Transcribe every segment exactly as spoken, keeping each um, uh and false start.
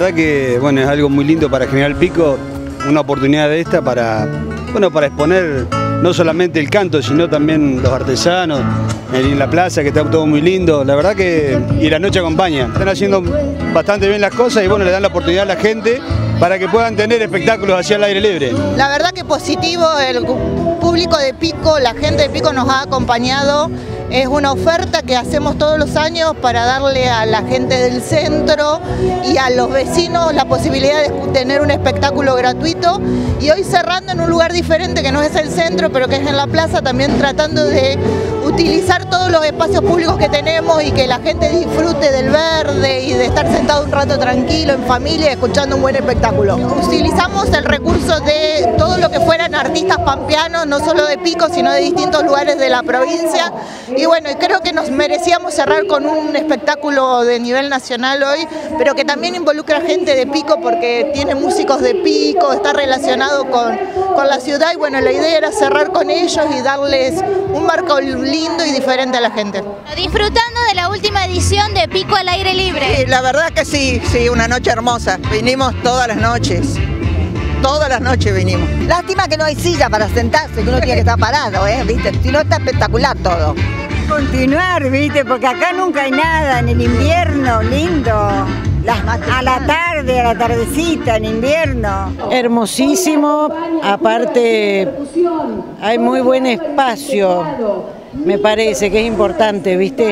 verdad que bueno, es algo muy lindo para General Pico, una oportunidad de esta para, bueno, para exponer no solamente el canto, sino también los artesanos en la plaza, que está todo muy lindo. La verdad que y la noche acompaña. Están haciendo bastante bien las cosas y bueno, le dan la oportunidad a la gente para que puedan tener espectáculos hacia el aire libre. La verdad que positivo, el público de Pico, la gente de Pico nos ha acompañado. Es una oferta que hacemos todos los años para darle a la gente del centro y a los vecinos la posibilidad de tener un espectáculo gratuito. Y hoy cerrando en un lugar diferente que no es el centro, pero que es en la plaza, también tratando de utilizar todos los espacios públicos que tenemos y que la gente disfrute del verde y de estar sentado un rato tranquilo, en familia, escuchando un buen espectáculo. Utilizamos el recurso de todo lo que fueran artistas pampeanos, no solo de Pico, sino de distintos lugares de la provincia. Y bueno, creo que nos merecíamos cerrar con un espectáculo de nivel nacional hoy, pero que también involucra gente de Pico porque tiene músicos de Pico, está relacionado con, con la ciudad y bueno, la idea era cerrar con ellos y darles un marco lindo y diferente a la gente. Disfrutando de la última edición de Pico al aire libre. Sí, la verdad que sí, sí, una noche hermosa. Vinimos todas las noches. Todas las noches vinimos. Lástima que no hay silla para sentarse, que uno tiene que estar parado, ¿eh? ¿Viste? Si no, está espectacular todo. Continuar, ¿viste? Porque acá nunca hay nada, en el invierno, lindo. Las, a la tarde, a la tardecita, en invierno. Hermosísimo, aparte hay muy buen espacio, me parece que es importante, ¿viste?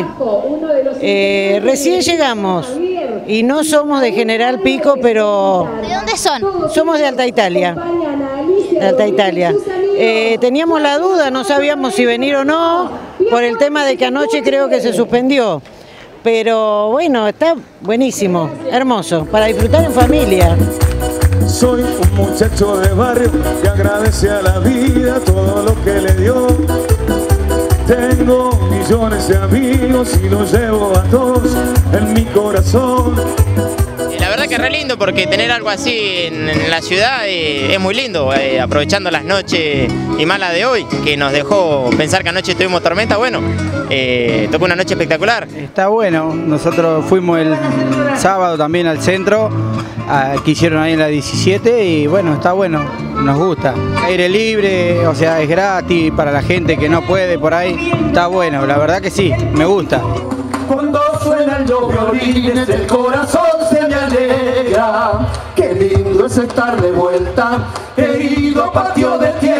Eh, recién llegamos y no somos de General Pico, pero... ¿De dónde son? Somos de Alta Italia, de Alta Italia. Eh, teníamos la duda, no sabíamos si venir o no, por el tema de que anoche creo que se suspendió. Pero bueno, está buenísimo, hermoso, para disfrutar en familia. Soy un muchacho de barrio que agradece a la vida todo lo que le dio. Tengo millones de amigos y los llevo a todos en mi corazón. La verdad que es re lindo porque tener algo así en, en la ciudad eh, es muy lindo, eh, aprovechando las noches y malas de hoy, que nos dejó pensar que anoche tuvimos tormenta, bueno, eh, tocó una noche espectacular. Está bueno, nosotros fuimos el sábado también al centro, a, que hicieron ahí en la diecisiete y bueno, está bueno, nos gusta. Aire libre, o sea, es gratis para la gente que no puede por ahí, está bueno, la verdad que sí, me gusta. Cuando suenan los violines el corazón se me alegra. Qué lindo es estar de vuelta, querido patio de tierra.